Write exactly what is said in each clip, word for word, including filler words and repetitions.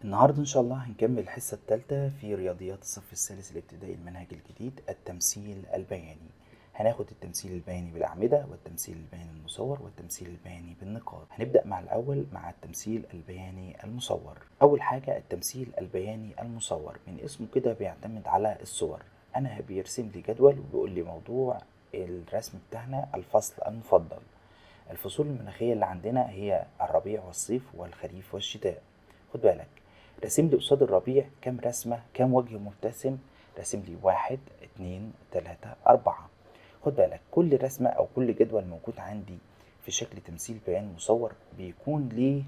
النهاردة إن شاء الله هنكمل الحصة الثالثة في رياضيات الصف الثالث الابتدائي المنهج الجديد التمثيل البياني. هناخد التمثيل البياني بالأعمدة والتمثيل البياني المصور والتمثيل البياني بالنقاط. هنبدأ مع الأول مع التمثيل البياني المصور. أول حاجة التمثيل البياني المصور من اسمه كده بيعتمد على الصور. أنا بيرسم لي جدول وبيقول لي موضوع الرسم بتاعنا الفصل المفضل. الفصول المناخية اللي عندنا هي الربيع والصيف والخريف والشتاء. خد بالك رسم لي قصاد الربيع كام رسمة، كام وجه مبتسم. رسم لي واحد اتنين تلاتة أربعة. خد بالك كل رسمة أو كل جدول موجود عندي في شكل تمثيل بيان مصور بيكون ليه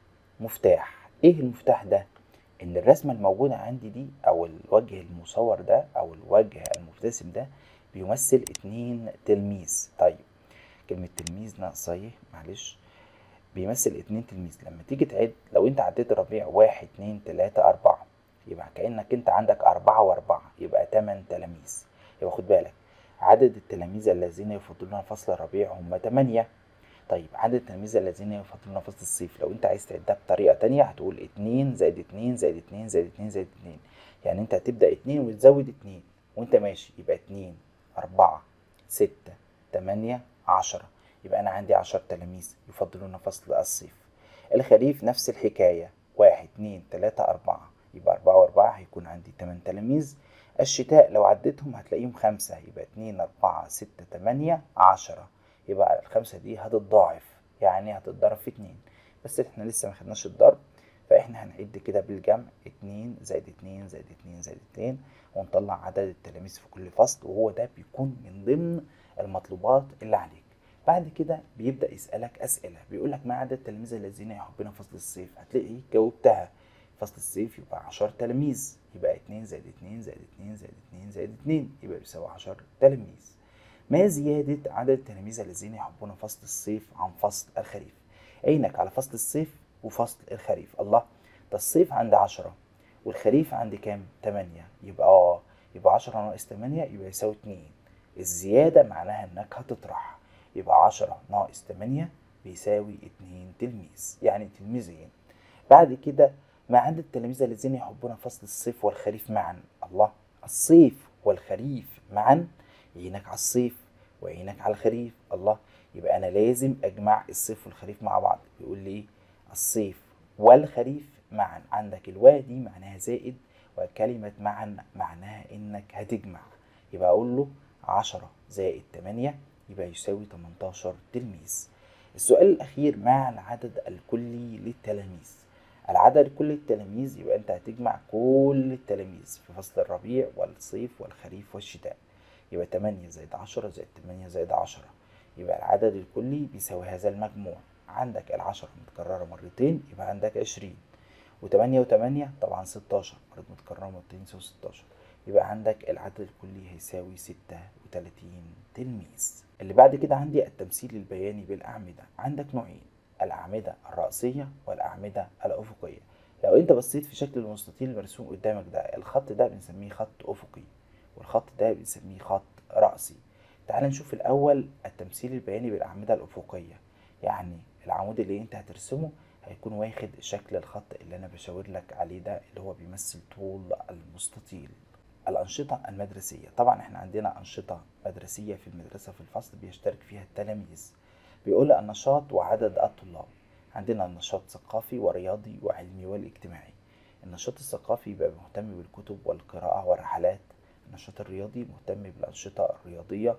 مفتاح. إيه المفتاح ده؟ إن الرسمة الموجودة عندي دي أو الوجه المصور ده أو الوجه المبتسم ده بيمثل اتنين تلميذ. طيب كلمة تلميذ ناقصة معلش، بيمثل اتنين تلميذ. لما تيجي تعد لو انت عديت الربيع واحد اتنين تلاتة أربعة يبقى كأنك انت عندك أربعة وأربعة يبقى تمن تلاميذ. يبقى خد بالك عدد التلاميذ الذين يفضلون فصل الربيع هم تمانية. طيب عدد التلاميذ الذين يفضلون فصل الصيف لو انت عايز تعدها بطريقة تانية هتقول اتنين زائد اتنين زائد اتنين زائد اتنين زائد اتنين، يعني انت هتبدأ اتنين وتزود اتنين وانت ماشي يبقى اتنين أربعة ستة تمانية عشرة. يبقى أنا عندي عشر تلاميذ يفضلون فصل الصيف. الخريف نفس الحكاية واحد اتنين تلاتة أربعة يبقى أربعة وأربعة هيكون عندي تمن تلاميذ. الشتاء لو عديتهم هتلاقيهم خمسة يبقى اتنين أربعة ستة تمانية عشرة. يبقى الخمسة دي هتتضاعف يعني هتتضرب في اتنين، بس احنا لسه ما خدناش الضرب فاحنا هنعد كده بالجمع اتنين زائد اتنين زائد اتنين زائد اتنين ونطلع عدد التلاميذ في كل فصل، وهو ده بيكون من ضمن المطلوبات اللي عليك. بعد كده بيبدأ يسألك أسئلة بيقول لك ما عدد التلاميذ الذين يحبون فصل الصيف، هتلاقي جاوبتها. فصل الصيف يبقى عشر تلاميذ يبقى اتنين زائد اتنين زائد اتنين زائد اتنين زائد اتنين يبقى يساوي عشر تلاميذ. ما زيادة عدد التلاميذ الذين يحبون فصل الصيف عن فصل الخريف؟ عينك على فصل الصيف وفصل الخريف. الله، ده الصيف عندي عشرة والخريف عندي كام؟ تمانية. يبقى اه يبقى عشرة ناقص تمانية يبقى يساوي اتنين. الزيادة معناها انك هتطرح، يبقى عشرة ناقص تمانية بيساوي اتنين تلميذ يعني تلميذين. بعد كده ما عدد التلاميذ الذين يحبون فصل الصيف والخريف معا؟ الله، الصيف والخريف معا. عينك على الصيف وعينك على الخريف. الله، يبقى انا لازم اجمع الصيف والخريف مع بعض. بيقول لي الصيف والخريف معا، عندك الواو دي معناها زائد وكلمة معا معناها انك هتجمع. يبقى اقول له عشرة زائد تمانية يبقى يساوي تمنتاشر تلميذ. السؤال الأخير ما العدد الكلي للتلاميذ؟ العدد الكلي للتلاميذ يبقى أنت هتجمع كل التلاميذ في فصل الربيع والصيف والخريف والشتاء. يبقى تمانية زائد عشرة زائد تمانية زائد عشرة يبقى العدد الكلي بيساوي هذا المجموع. عندك العشرة متكررة مرتين يبقى عندك عشرين، وتمانية وتمانية طبعا ستاشر برضه متكررة مرتين يساوي ستاشر. يبقى عندك العدد الكلي هيساوي ستة وتلاتين تلميذ. اللي بعد كده عندي التمثيل البياني بالأعمدة. عندك نوعين، الأعمدة الرأسية والأعمدة الأفقية. لو انت بصيت في شكل المستطيل المرسوم قدامك ده، الخط ده بنسميه خط أفقي والخط ده بنسميه خط رأسي. تعال نشوف الأول التمثيل البياني بالأعمدة الأفقية. يعني العمود اللي انت هترسمه هيكون واخد شكل الخط اللي انا بشاور لك عليه ده اللي هو بيمثل طول المستطيل. الأنشطة المدرسية، طبعا احنا عندنا أنشطة مدرسية في المدرسة في الفصل بيشترك فيها التلاميذ. بيقول النشاط وعدد الطلاب. عندنا النشاط ثقافي ورياضي وعلمي والاجتماعي. النشاط الثقافي يبقى مهتم بالكتب والقراءة والرحلات. النشاط الرياضي مهتم بالأنشطة الرياضية،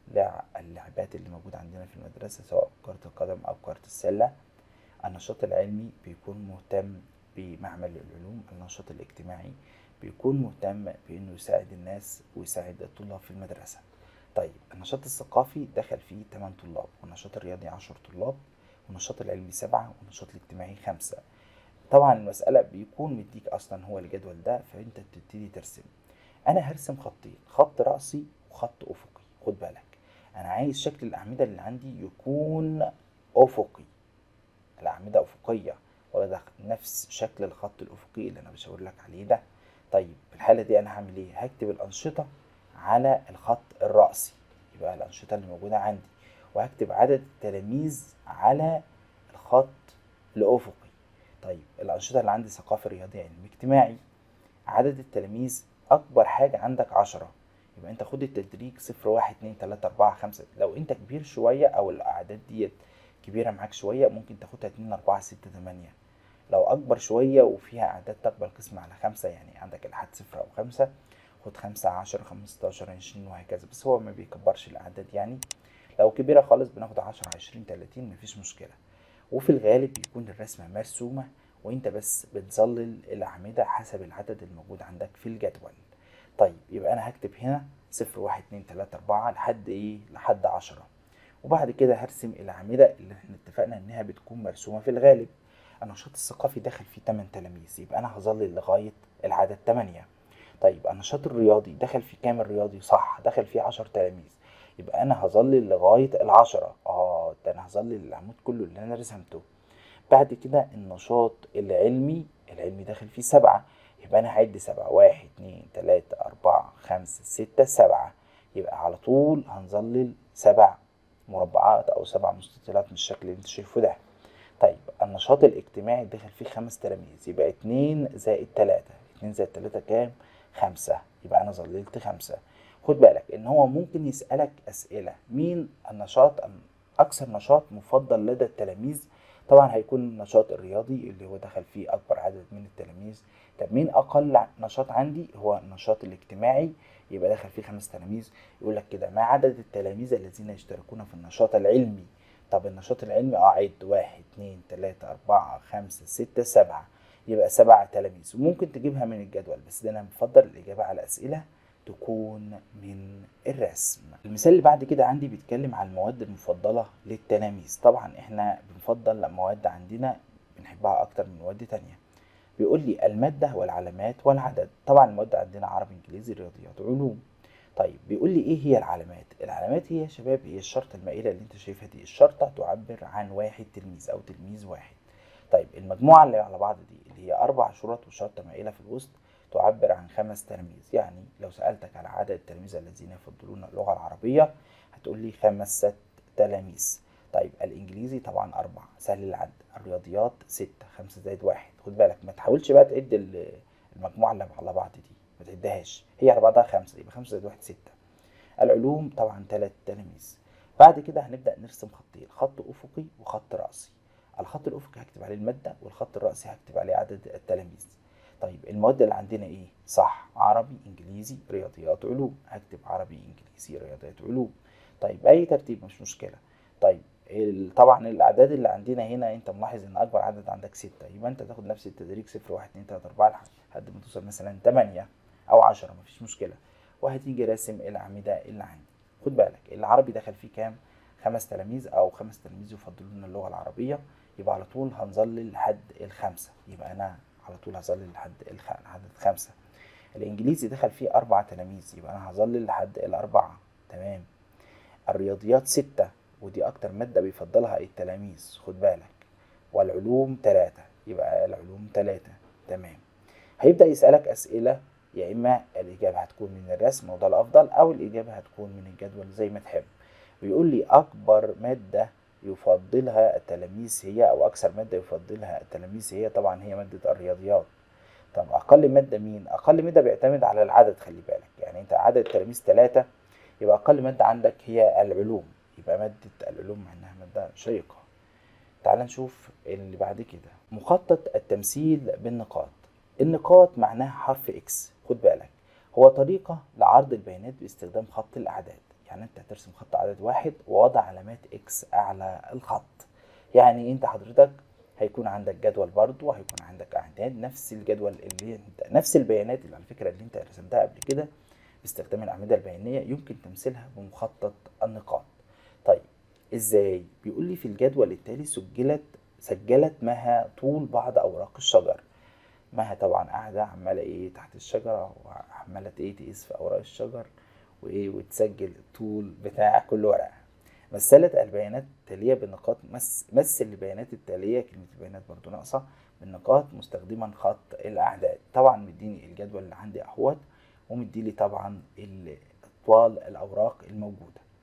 اللعبات اللي موجودة عندنا في المدرسة سواء كرة القدم أو كرة السلة. النشاط العلمي بيكون مهتم بمعمل العلوم. النشاط الاجتماعي بيكون مهتم بأنه يساعد الناس ويساعد الطلاب في المدرسة. طيب النشاط الثقافي دخل فيه تمن طلاب، والنشاط الرياضي عشر طلاب، والنشاط العلمي سبعة، والنشاط الاجتماعي خمسة. طبعا المسألة بيكون مديك أصلا هو الجدول ده فأنت بتبتدي ترسم. أنا هرسم خطين، خط رأسي وخط أفقي. خد بالك أنا عايز شكل الأعمدة اللي عندي يكون أفقي، الأعمدة أفقية واخدة نفس شكل الخط الأفقي اللي أنا بشاور لك عليه ده. طيب في الحالة دي أنا هعمل إيه؟ هكتب الأنشطة على الخط الرأسي، يبقى الأنشطة اللي موجودة عندي، وهكتب عدد التلاميذ على الخط الأفقي. طيب الأنشطة اللي عندي ثقافي رياضي علمي اجتماعي، عدد التلاميذ أكبر حاجة عندك عشرة، يبقى أنت خد التدريج صفر واحد اتنين تلاتة أربعة خمسة. لو أنت كبير شوية أو الأعداد ديت كبيرة معاك شوية ممكن تاخدها اتنين أربعة ستة تمانية. لو أكبر شوية وفيها أعداد تقبل القسم على خمسة، يعني عندك الحد صفر أو خمسة، خد خمسة عشرة خمستاشر عشرين وهكذا، بس هو ما بيكبرش الأعداد يعني. لو كبيرة خالص بناخد عشرة عشرين تلاتين مفيش مشكلة. وفي الغالب بيكون الرسمة مرسومة وانت بس بتظلل الأعمدة حسب العدد الموجود عندك في الجدول. طيب يبقى أنا هكتب هنا صفر واحد اتنين تلاتة أربعة لحد إيه؟ لحد عشرة. وبعد كده هرسم الأعمدة اللي احنا اتفقنا إنها بتكون مرسومة في الغالب. النشاط الثقافي داخل فيه تمن تلاميذ، يبقى أنا هظلل لغاية العدد تمانية. طيب النشاط الرياضي دخل فيه كام الرياضي؟ صح، دخل فيه عشر تلاميذ، يبقى أنا هظلل لغاية العشرة. اه ده أنا هظلل العمود كله اللي أنا رسمته. بعد كده النشاط العلمي، العلمي داخل فيه سبعة، يبقى أنا هعد سبعة، واحد اتنين تلاتة أربعة خمسة ستة سبعة، يبقى على طول هنظلل سبع مربعات أو سبع مستطيلات من الشكل اللي أنت شايفه ده. طيب النشاط الاجتماعي داخل فيه خمس تلاميذ، يبقى اتنين زائد تلاتة، اتنين زائد تلاتة كام؟ خمسة، يبقى أنا ظللت خمسة. خد بالك إن هو ممكن يسألك أسئلة، مين النشاط أكثر نشاط مفضل لدى التلاميذ؟ طبعا هيكون النشاط الرياضي اللي هو دخل فيه أكبر عدد من التلاميذ. طب مين أقل نشاط عندي؟ هو النشاط الاجتماعي، يبقى دخل فيه خمس تلاميذ. يقول لك كده ما عدد التلاميذ الذين يشتركون في النشاط العلمي؟ طب النشاط العلمي أعد واحد اتنين تلاتة أربعة خمسة ستة سبعة، يبقى سبعة تلاميذ. وممكن تجيبها من الجدول، بس ده أنا بفضل الإجابة على أسئلة تكون من الرسم. المثال اللي بعد كده عندي بيتكلم عن المواد المفضلة للتلاميذ. طبعا احنا بنفضل مواد عندنا بنحبها أكتر من مواد تانية. بيقول لي المادة والعلامات والعدد. طبعا المواد عندنا عربي إنجليزي رياضيات علوم. طيب بيقول لي ايه هي العلامات؟ العلامات هي يا شباب هي الشرطة المائلة اللي انت شايفها دي، الشرطة تعبر عن واحد تلميذ او تلميذ واحد. طيب المجموعة اللي على بعض دي اللي هي اربع شرط وشرطة مائلة في الوسط تعبر عن خمس تلاميذ. يعني لو سألتك على عدد التلاميذ الذين يفضلون اللغة العربية هتقول لي خمسة تلاميذ. طيب الانجليزي طبعا اربعة سهل العد. الرياضيات ستة، خمسة زائد واحد. خد بالك ما تحاولش بقى تعد المجموعة اللي على بعض دي، ما تعدهاش، هي على بعضها خمسة، يبقى خمسة زائد واحد ستة. العلوم طبعا تلات تلاميذ. بعد كده هنبدأ نرسم خطين، خط أفقي وخط رأسي. الخط الأفقي هكتب عليه المادة، والخط الرأسي هكتب عليه عدد التلاميذ. طيب المواد اللي عندنا ايه؟ صح، عربي إنجليزي رياضيات علوم، هكتب عربي إنجليزي رياضيات علوم. طيب أي ترتيب مش مشكلة. طيب طبعا الأعداد اللي عندنا هنا أنت ملاحظ إن أكبر عدد عندك ستة، يبقى أنت تاخد نفس التدريج صفر واحد اتنين تلاتة أربعة لحد ما توصل مثلا تمانية أو عشرة، مفيش مشكلة. وهتيجي راسم الأعمدة اللي عندي. خد بالك العربي دخل فيه كام؟ خمس تلاميذ أو خمس تلاميذ يفضلون اللغة العربية، يبقى على طول هنظلل لحد الخمسة، يبقى أنا على طول هظلل لحد العدد خمسة. الإنجليزي دخل فيه أربع تلاميذ، يبقى أنا هظلل لحد الأربعة. تمام. الرياضيات ستة، ودي أكتر مادة بيفضلها التلاميذ، خد بالك. والعلوم تلاتة، يبقى العلوم تلاتة. تمام. هيبدأ يسألك أسئلة، يا إما الإجابة هتكون من الرسم وده الأفضل، أو الإجابة هتكون من الجدول زي ما تحب. بيقول لي أكبر مادة يفضلها التلاميذ هي، أو أكثر مادة يفضلها التلاميذ هي، طبعا هي مادة الرياضيات. طب أقل مادة مين؟ أقل مادة بيعتمد على العدد، خلي بالك، يعني أنت عدد التلاميذ تلاتة، يبقى أقل مادة عندك هي العلوم، يبقى مادة العلوم مع إنها مادة شيقة. تعال نشوف اللي بعد كده، مخطط التمثيل بالنقاط. النقاط معناها حرف اكس، خد بالك، هو طريقة لعرض البيانات باستخدام خط الأعداد. يعني أنت هترسم خط عدد واحد ووضع علامات اكس أعلى الخط. يعني أنت حضرتك هيكون عندك جدول برضو، وهيكون عندك أعداد نفس الجدول اللي انت نفس البيانات اللي على فكرة اللي أنت رسمتها قبل كده باستخدام الأعمدة البيانية، يمكن تمثيلها بمخطط النقاط. طيب ازاي؟ بيقول لي في الجدول التالي سجلت سجلت مها طول بعض اوراق الشجر. مها طبعا قاعده عماله ايه تحت الشجره، وعماله ايه تقيس في اوراق الشجر وايه وتسجل الطول بتاع كل ورقه. مثلت البيانات التاليه بالنقاط، مس مثل البيانات التاليه، كلمه البيانات برضو ناقصه، بالنقاط مستخدما خط الاعداد. طبعا مديني الجدول اللي عندي اهوت، ومديلي طبعا طوال الاوراق الموجوده.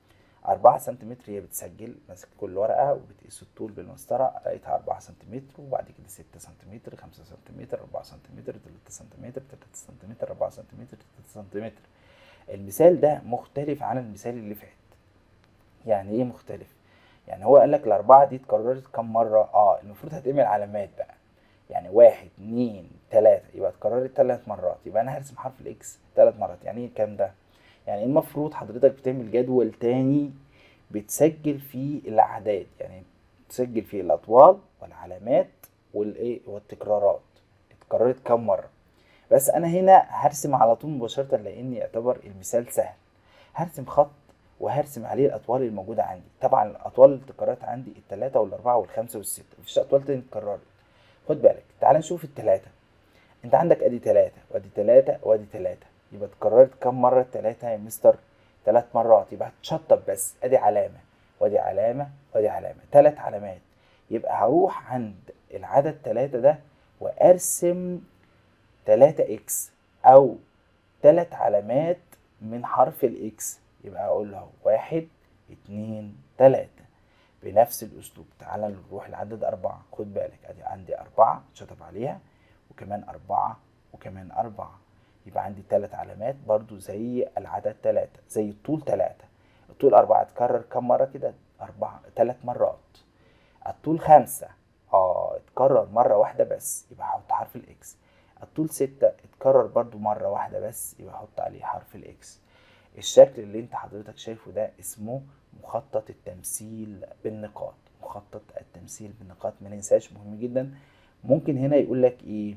أربعة سنتيمتر هي بتسجل ماسك كل ورقة وبتقيس الطول بالمسطرة، لقيتها أربعة سنتيمتر، وبعد كده ستة سنتيمتر، خمسة سنتيمتر، أربعة سنتيمتر، تلاتة سنتيمتر، تلاتة سنتيمتر، أربعة سنتيمتر، تلاتة سنتيمتر. المثال ده مختلف عن المثال اللي فات. يعني ايه مختلف؟ يعني هو قالك الأربعة دي اتكررت كم مرة؟ اه المفروض هتعمل علامات بقى. يعني واحد اتنين تلاتة، يبقى اتكررت تلات مرات، يبقى أنا هرسم حرف الإكس تلات مرات. يعني ايه الكلام ده؟ يعني المفروض حضرتك بتعمل جدول تاني بتسجل فيه الأعداد، يعني تسجل فيه الأطوال والعلامات والإيه والتكرارات، اتكررت كم مرة. بس أنا هنا هرسم على طول مباشرة لأني يعتبر المثال سهل. هرسم خط وهرسم عليه الأطوال الموجودة عندي. طبعا الأطوال اللي اتكررت عندي التلاتة والأربعة والخمسة والستة، مفيش أطوال تاني اتكررت. خد بالك، تعال نشوف التلاتة. انت عندك ادي تلاتة وادي تلاتة وادي تلاتة، يبقى اتكررت كم مرة التلاتة يا مستر؟ تلات مرات. يبقى هتشطب بس، ادي علامة وادي علامة وادي علامة، تلات علامات. يبقى هروح عند العدد تلاتة ده وارسم تلاتة اكس او تلات علامات من حرف الاكس. يبقى اقول له واحد اتنين تلاتة بنفس الاسلوب. تعالى نروح لعدد اربعة. خد بالك، ادي عندي اربعة شطب عليها، وكمان اربعة، وكمان اربعة. يبقى عندي تلات علامات برضو زي العدد تلاتة، زي الطول تلاتة. الطول اربعة اتكرر كم مرة كده؟ اربعة تلات مرات. الطول خمسة اه اتكرر مرة واحدة بس، يبقى هحط حرف الاكس. الطول ستة اتكرر برضو مرة واحدة بس، يبقى احط عليه حرف الاكس. الشكل اللي انت حضرتك شايفه ده اسمه مخطط التمثيل بالنقاط. مخطط التمثيل بالنقاط، ما ننساش، مهم جدا. ممكن هنا يقول لك ايه؟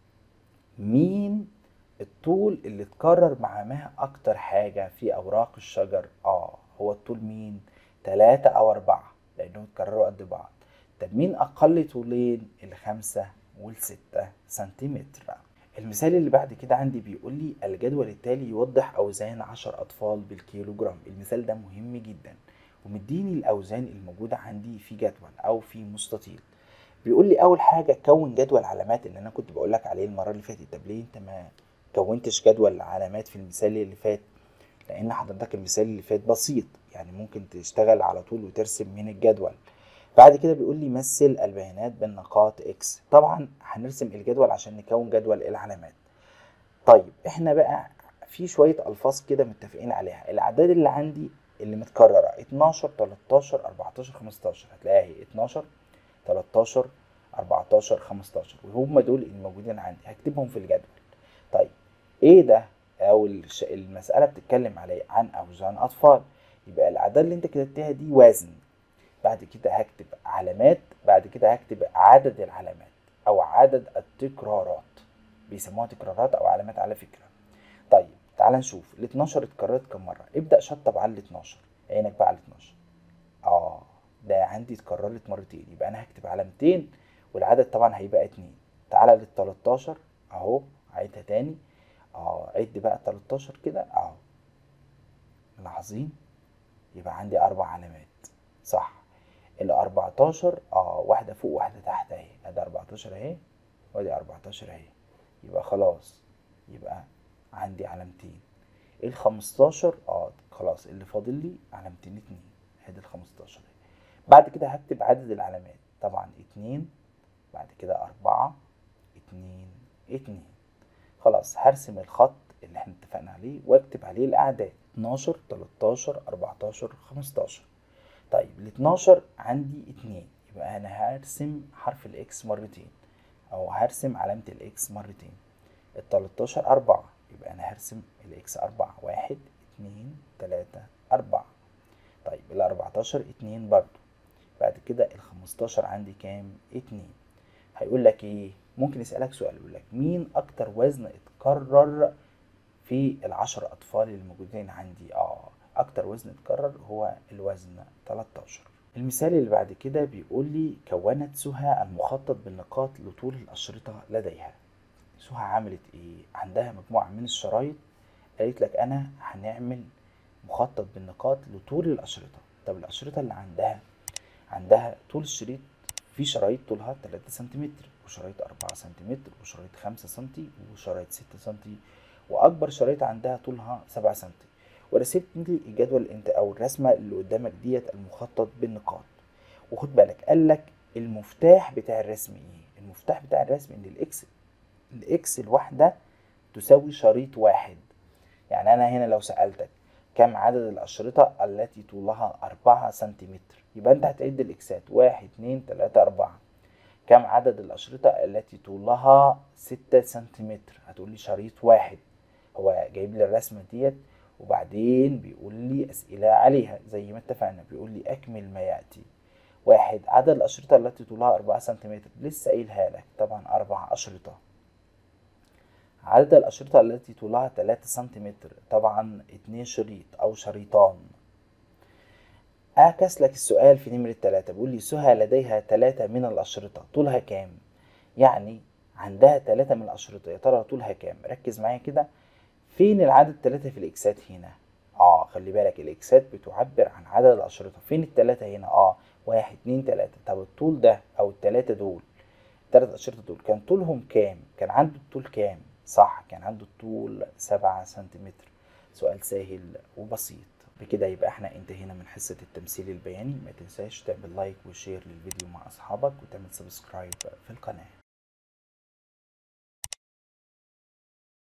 مين الطول اللي اتكرر معاه اكتر حاجة في اوراق الشجر؟ اه هو الطول مين؟ تلاتة او اربعة، لانهم اتكرروا قد بعض. طب مين اقل طولين؟ الخمسة والستة سنتيمتر. المثال اللي بعد كده عندي بيقول لي الجدول التالي يوضح اوزان عشر اطفال بالكيلو جرام. المثال ده مهم جدا، ومديني الاوزان الموجودة عندي في جدول او في مستطيل. بيقول لي اول حاجه كون جدول علامات، اللي انا كنت بقول لك عليه المره اللي فاتت. طب ليه انت ما كونتش جدول علامات في المثال اللي فات؟ لان حضرتك المثال اللي فات بسيط، يعني ممكن تشتغل على طول وترسم من الجدول. بعد كده بيقول لي مثل البيانات بالنقاط اكس. طبعا هنرسم الجدول عشان نكون جدول العلامات. طيب احنا بقى في شويه الفاظ كده متفقين عليها. الاعداد اللي عندي اللي متكرره اتناشر تلاتاشر اربعتاشر خمستاشر، هتلاقيها هي اتناشر تلاتاشر اربعتاشر خمستاشر، وهم دول الموجودين عندي هكتبهم في الجدول. طيب ايه ده؟ او الش- المسألة بتتكلم عليه عن اوزان اطفال، يبقى الاعداد اللي انت كتبتها دي وزن. بعد كده هكتب علامات، بعد كده هكتب عدد العلامات او عدد التكرارات. بيسموها تكرارات او علامات على فكرة. طيب تعال نشوف ال اتناشر اتكررت كم مرة. ابدأ شطب على ال اتناشر، عينك بقى على ال اتناشر. اه ده عندي اتكررت مرتين، يبقى انا هكتب علامتين، والعدد طبعا هيبقى اتنين. تعالى لل تلاتاشر اهو، عيدها تاني. اه عد بقى تلاتاشر كده اهو، ملاحظين؟ يبقى عندي اربع علامات، صح. ال اربعتاشر اه واحدة فوق واحدة تحت اهي، ادي اربعتاشر اهي، وادي اربعتاشر اهي. يبقى خلاص، يبقى عندي علامتين. ال خمستاشر اه خلاص، اللي فاضل لي علامتين اتنين، ادي ال خمستاشر. بعد كده هكتب عدد العلامات، طبعا اتنين، بعد كده اربعة، اتنين اتنين. خلاص هرسم الخط اللي احنا اتفقنا عليه واكتب عليه الاعداد اتناشر تلاتاشر اربعتاشر خمستاشر. طيب ال اتناشر عندي اتنين، يبقى انا هرسم حرف الاكس مرتين، او هرسم علامة الاكس مرتين. ال تلاتاشر اربعة، يبقى انا هرسم الاكس اربعة، واحد اتنين تلاتة اربعة. طيب ال اربعتاشر اتنين برضو. بعد كده ال خمستاشر عندي كام؟ اتنين. هيقول لك ايه؟ ممكن يسألك سؤال يقول لك مين اكتر وزن اتكرر في العشر اطفال اللي موجودين عندي؟ اه اكتر وزن اتكرر هو الوزن تلاتاشر. المثال اللي بعد كده بيقول لي كونت سهى المخطط بالنقاط لطول الاشرطة لديها. سهى عملت ايه؟ عندها مجموعة من الشرايط، قالت لك انا هنعمل مخطط بالنقاط لطول الاشرطة. طب الاشرطة اللي عندها، عندها طول الشريط، في شرايط طولها تلاتة سنتيمتر، وشرايط اربعة سنتيمتر، وشرايط خمسة سنتي، وشرايط ستة سنتي، واكبر شرايط عندها طولها سبعة سنتي. ورسمت لي الجدول انت او الرسمه اللي قدامك ديت المخطط بالنقاط. وخد بالك قال لك المفتاح بتاع الرسم ايه؟ المفتاح بتاع الرسم ان الاكس الاكس الواحده تساوي شريط واحد. يعني انا هنا لو سألتك كم عدد الاشرطة التي طولها أربعة سنتيمتر، يبقى انت هتعد الاكسات واحد اتنين تلاتة اربعة. كم عدد الاشرطة التي طولها ستة سنتيمتر، هتقولي شريط واحد. هو جايب لي الرسمة ديت وبعدين بيقول لي اسئلة عليها زي ما اتفقنا، بيقول لي اكمل ما يأتي. واحد، عدد الاشرطة التي طولها أربعة سنتيمتر، لسه قايلها لك طبعا اربع اشرطة. عدد الأشرطة التي طولها تلاتة سنتيمتر، طبعا اتنين شريط أو شريطان. أعكس لك السؤال في نمرة تلاتة، بيقول لي سهى لديها تلاتة من الأشرطة، طولها كام؟ يعني عندها تلاتة من الأشرطة، يا ترى طولها كام؟ ركز معايا كده، فين العدد تلاتة في الإكسات هنا؟ آه خلي بالك الإكسات بتعبر عن عدد الأشرطة، فين التلاتة هنا؟ آه واحد اتنين تلاتة. طب الطول ده أو التلاتة دول، التلات أشرطة دول كان طولهم كام؟ كان عنده الطول كام؟ صح، كان عنده الطول سبعة سنتيمتر. سؤال سهل وبسيط. بكده يبقى احنا انتهينا من حصة التمثيل البياني. ما تنساش تعمل لايك وشير للفيديو مع أصحابك وتعمل سبسكرايب في القناة.